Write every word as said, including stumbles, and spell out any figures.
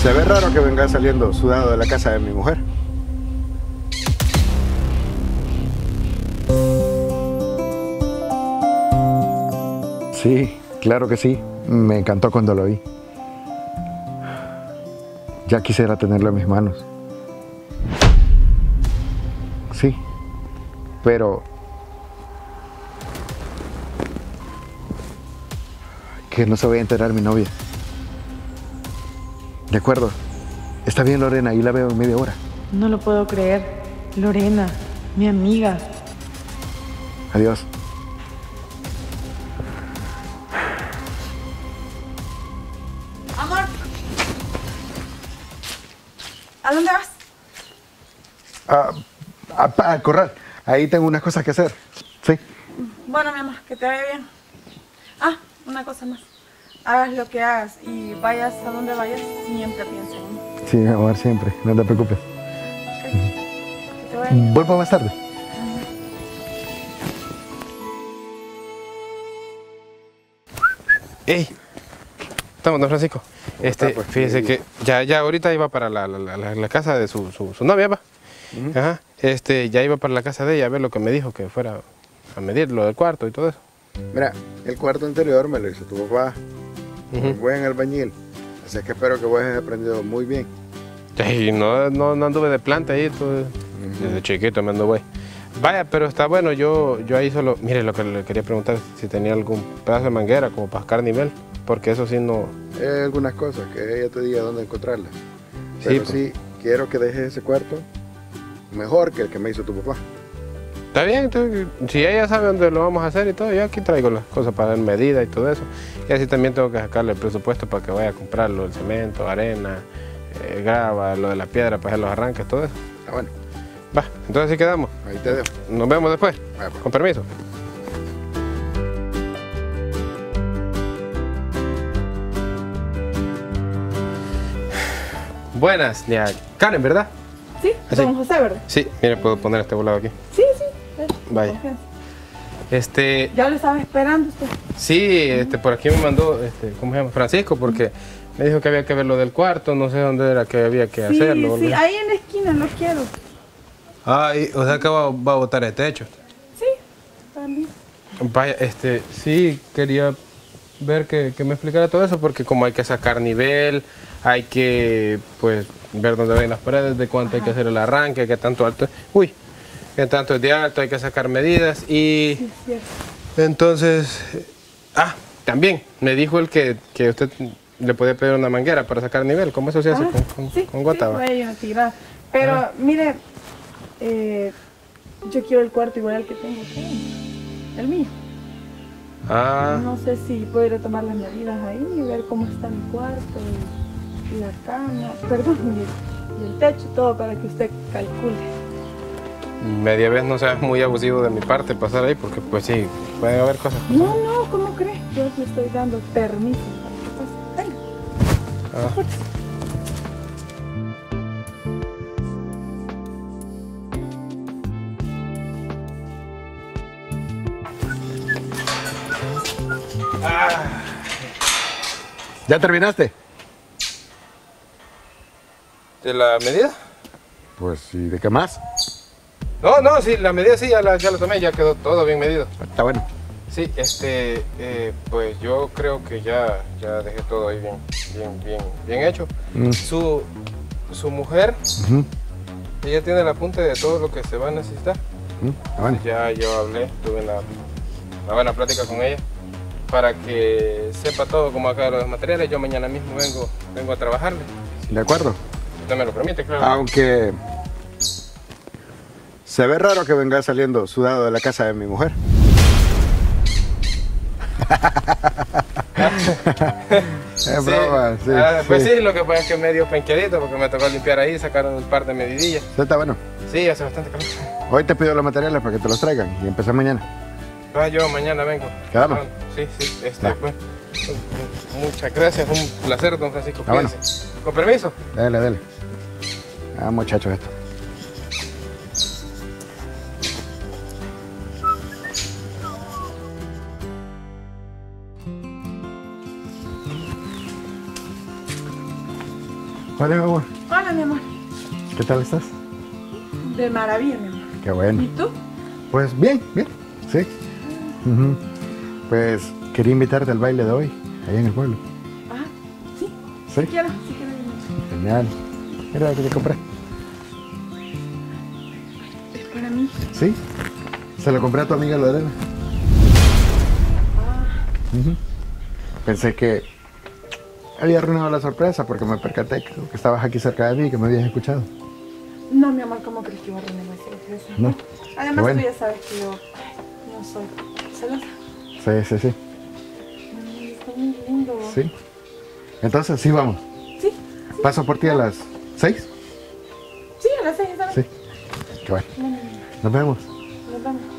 Se ve raro que venga saliendo sudado de la casa de mi mujer. Sí, claro que sí. Me encantó cuando lo vi. Ya quisiera tenerlo en mis manos. Sí, pero... que no se vaya a enterar mi novia. De acuerdo. Está bien, Lorena, ahí la veo en media hora. No lo puedo creer. Lorena, mi amiga. Adiós. Amor. ¿A dónde vas? Ah, a- al corral. Ahí tengo unas cosas que hacer. Sí. Bueno, mi amor, que te vaya bien. Ah, una cosa más. Hagas lo que hagas y vayas a donde vayas, siempre piensa en mí. Sí, mi amor, siempre. No te preocupes. Ok. Que te vaya bien. Vuelvo más tarde. ¡Ey! Estamos, don Francisco. Este, está, pues? fíjese que ya, ya ahorita iba para la, la, la, la casa de su, su, su novia, ¿va? Uh-huh. Ajá. Este, ya iba para la casa de ella a ver lo que me dijo, que fuera a medir lo del cuarto y todo eso. Mira, el cuarto anterior me lo hizo tu papá. Muy Ujú. buen albañil. Así es que espero que vos hayas aprendido muy bien. Y no, no, no anduve de planta ahí, todo, Uh-huh. desde chiquito me anduve. Vaya, pero está bueno, yo, yo ahí solo, mire lo que le quería preguntar, si tenía algún pedazo de manguera como para sacar nivel, porque eso sí no... Hay algunas cosas que ella te diga dónde encontrarlas. Sí, Pero pues. sí, quiero que dejes ese cuarto mejor que el que me hizo tu papá. Está bien, entonces, si ella sabe dónde lo vamos a hacer y todo, yo aquí traigo las cosas para dar medida y todo eso. Y así también tengo que sacarle el presupuesto para que vaya a comprarlo, el cemento, arena, eh, grava, lo de la piedra para hacer los arranques, todo eso. Ah, bueno, Va, entonces así quedamos. ahí te dejo. Nos vemos después. Vaya, pues. Con permiso. Buenas, ya Karen, ¿verdad? Sí, ¿Ah, sí? don José, ¿verdad? Sí, mire, puedo poner este volado aquí. Sí, sí. eh, Vaya. confianza. Este, Ya lo estaba esperando usted. sí, este, por aquí me mandó, este, ¿cómo se llama? Francisco, porque me dijo que había que ver lo del cuarto, no sé dónde era que había que Sí, hacerlo. sí, ¿no? ahí en la esquina lo quiero. Ah, y- o sea que va, va a botar el techo. Sí, también. Vaya, este, sí, quería ver que, que me explicara todo eso, porque como hay que sacar nivel, hay que, pues, ver dónde ven las paredes, de cuánto hay que hacer el arranque, qué tanto alto, uy, qué tanto es de alto, hay que sacar medidas y Sí, es cierto. entonces, eh, ah, también me dijo el que, que usted le podía pedir una manguera para sacar nivel, ¿cómo eso se hace Ah, con, con, sí, con gota? sí, va? voy a ir a tirar. Pero mire, eh, yo quiero el cuarto igual al que tengo aquí, el mío. Ah, No sé si puedo ir a tomar las medidas ahí y ver cómo está mi cuarto y, y la cama, perdón, y, y el techo, todo para que usted calcule. media vez no sea muy abusivo de mi parte pasar ahí, porque pues sí, pueden haber cosas. No, no, ¿cómo cree? Yo le estoy dando permiso para que pase. Venga. Ah. apúrese. ¿Ya terminaste? ¿De la medida? Pues, ¿y de qué más? No, no, sí, la medida sí, ya la, ya la tomé, ya quedó todo bien medido. Está bueno. Sí, este, eh, pues yo creo que ya, ya dejé todo ahí bien, bien, bien, bien hecho. Mm. Su, su mujer, Ujú. ella tiene el apunte de todo lo que se va a necesitar. Mm, Está bueno. Ya yo hablé, tuve una, una buena plática con ella para que sepa todo cómo acá los materiales. Yo mañana mismo vengo, vengo a trabajarle. De acuerdo. Usted me lo permite, claro. Aunque se ve raro que venga saliendo sudado de la casa de mi mujer. Es Sí, broma, sí. ah, pues sí. sí, lo que pasa es que medio penquedito porque me tocó limpiar ahí, sacaron un par de medidillas. Sí, está bueno. Sí, hace bastante calor. Hoy te pido los materiales para que te los traigan y empezar mañana. Ah, yo mañana vengo. ¿Quedamos? Sí, sí, este, Va. pues, muchas gracias, un placer, don Francisco. Ah, bueno. Cuídese. Con permiso. Dale, dale. Ah, muchachos, esto. Hola, mi amor. Hola, mi amor. ¿Qué tal estás? De maravilla, mi amor. Qué bueno. ¿Y tú? Pues bien, bien. Sí. Ujú. Pues quería invitarte al baile de hoy, allá en el pueblo. Ah, sí. Sí. Si quiero, si quiero. mi amor. Genial. Mira lo que te compré. Es para mí. Sí. Se lo compré a tu amiga Lorena. Ah, Ujú. Pensé que había arruinado la sorpresa porque me percaté que que estabas aquí cerca de mí y que me habías escuchado. no, mi amor, ¿cómo crees que iba a arruinar la sorpresa? No. Además, Bueno. tú ya sabes que yo ay, no soy celosa. Sí, sí, sí. Mm, Está muy lindo. Sí. Entonces, sí, vamos. Sí, Paso por ti a las seis. sí, a las seis, ¿sabes? Sí. Qué bueno. Bueno, Nos vemos. nos vemos.